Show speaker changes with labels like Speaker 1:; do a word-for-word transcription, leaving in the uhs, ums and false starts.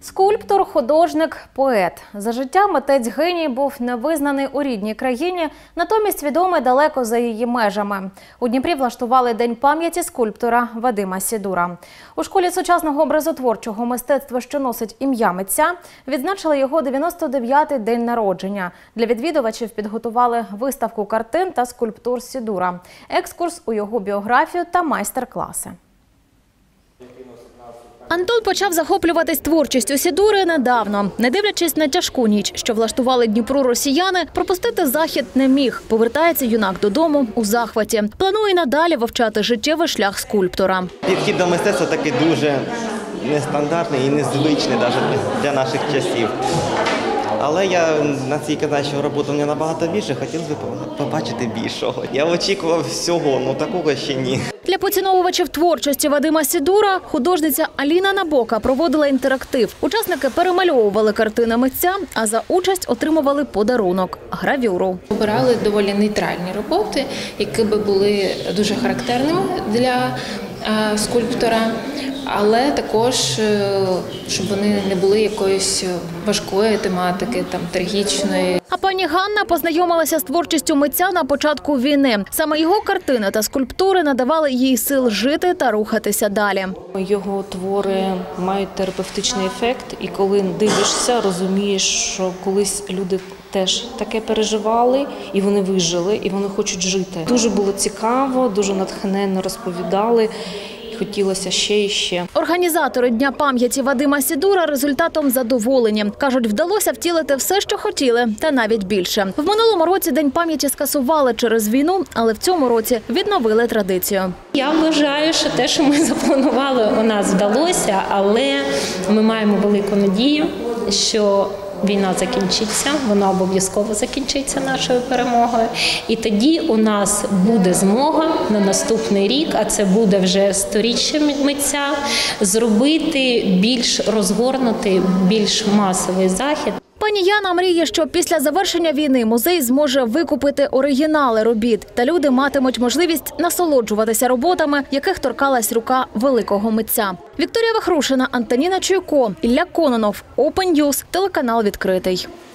Speaker 1: Скульптор, художник, поет. За життя митець-геній був невизнаний у рідній країні, натомість відомий далеко за її межами. У Дніпрі влаштували День пам'яті скульптора Вадима Сідура. У школі сучасного образотворчого мистецтва, що носить ім'я митця, відзначили його дев'яносто дев'ятий день народження. Для відвідувачів підготували виставку картин та скульптур Сідура, екскурс у його біографію та майстер-класи. Антон почав захоплюватись творчістю Сідури недавно. Не дивлячись на тяжку ніч, що влаштували Дніпру росіяни, пропустити захід не міг. Повертається юнак додому у захваті. Планує надалі вивчати життєвий шлях скульптора.
Speaker 2: Підхід до мистецтва такий дуже нестандартний і незвичний навіть для наших часів. Але я на цій казати, що роботи у мене набагато більше, хотілося б побачити більшого. Я очікував всього, але такого ще ні.
Speaker 1: Для поціновувачів творчості Вадима Сідура художниця Аліна Набока проводила інтерактив. Учасники перемальовували картини митця, а за участь отримували подарунок – гравюру.
Speaker 3: Обирали доволі нейтральні роботи, які би були дуже характерними для скульптора, але також, щоб вони не були якоїсь важкої тематики, там, трагічної.
Speaker 1: А пані Ганна познайомилася з творчістю митця на початку війни. Саме його картини та скульптури надавали їй сил жити та рухатися далі.
Speaker 4: Його твори мають терапевтичний ефект, і коли дивишся, розумієш, що колись люди теж таке переживали, і вони вижили, і вони хочуть жити. Дуже було цікаво, дуже натхненно розповідали. Хотілося ще і ще.
Speaker 1: Організатори Дня пам'яті Вадима Сідура результатом задоволені. Кажуть, вдалося втілити все, що хотіли, та навіть більше. В минулому році День пам'яті скасували через війну, але в цьому році відновили традицію.
Speaker 3: Я вважаю, що те, що ми запланували, у нас вдалося, але ми маємо велику надію, що війна закінчиться, вона обов'язково закінчиться нашою перемогою. І тоді у нас буде змога на наступний рік, а це буде вже сторіччя митця, зробити більш розгорнутий, більш масовий захід.
Speaker 1: Пані Яна мріє, що після завершення війни музей зможе викупити оригінали робіт, та люди матимуть можливість насолоджуватися роботами, яких торкалась рука великого митця. Вікторія Вахрушина, Антоніна Чуйко, Ілля Кононов, Open News, телеканал «Відкритий».